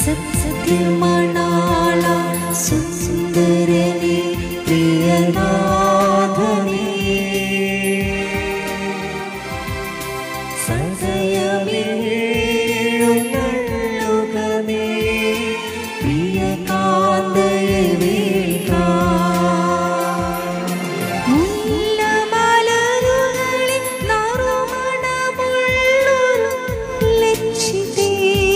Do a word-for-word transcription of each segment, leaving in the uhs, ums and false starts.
സത്യമണാള സുന്ദരനേ പ്രിയനാഥനേ സദയമേഴുന്നള്ളുകനേ പ്രിയകാന്തയെ വീഴ്ത്താൻ മുല്ലമലരുകളിൽ നറുമണമുള്ളൊരു ലക്ഷിതേ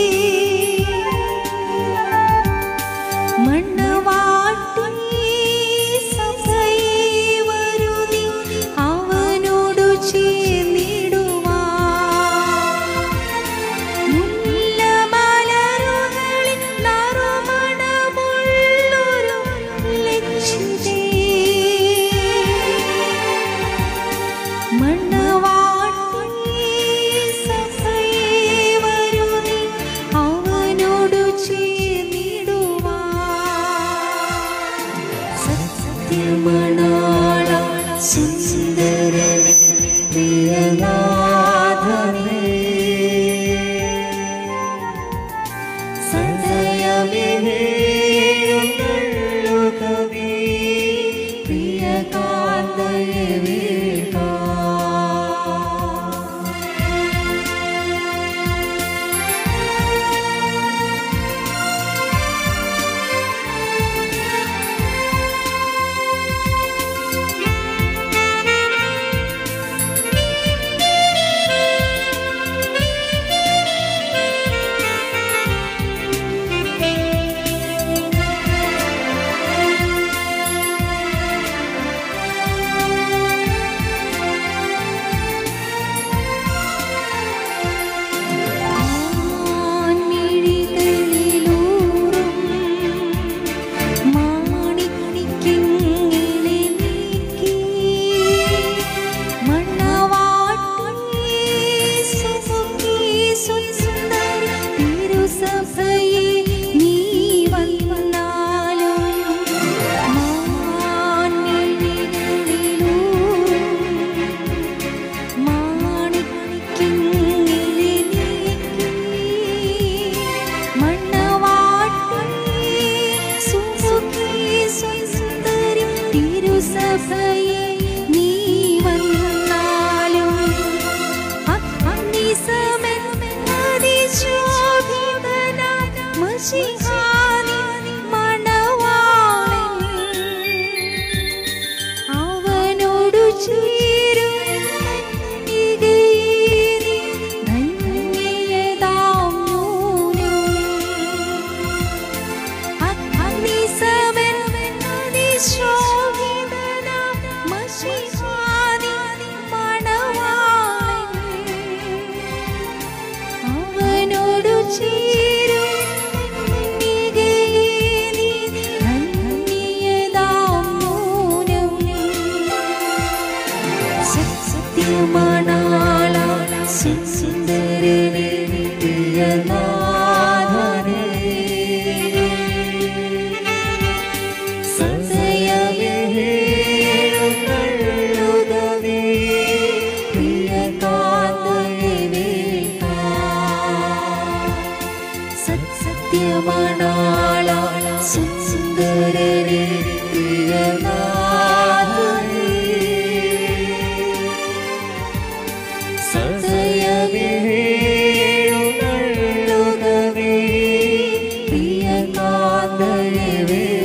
മണ്ണവാട്ടി സഭയെ വരുതി അവനോടു ചേർന്നിടുവാൻ മുല്ലമലരുകളിൽ നറുമണമുള്ളൊരു ലക്ഷിതേ മണ്ണവാട്ടി സഭയെ വരുതി അവനോടു ചേർന്നിടുവാൻ സത്യമണാള സുന്ദരനേ പ്രിയനാഥനേ സദയമേഴുന്നള്ളുകനേ പ്രിയകാന്തയെ വീഴ്ത്താൻ സഭയെ നീ വന്നാലും അഗ്നിസമൻ അതിശോഭിതനാം മശിഹാനി മണവാളൻ അവനോടു ചേരും കന്യകയേ നീ ധന്യയതാം നൂനം അഗ്നിസമൻ അതിശോഭിതനാം മശിഹാനി മണവാളൻ അവനോടു ചേരും കന്യകയേ നീ ധന്യയതാം നൂനം സത്യമണാള സുന്ദരനേ പ്രിയനാഥനേ സദയമേഴുന്നള്ളുകനേ പ്രിയകാന്തയെ വീഴ്ത്താൻ സത്യമണാള സുന്ദരനേ പ്രിയനാഥനേ സദയമേഴുന്നള്ളുകനേ പ്രിയകാന്തയെ വീഴ്ത്താൻ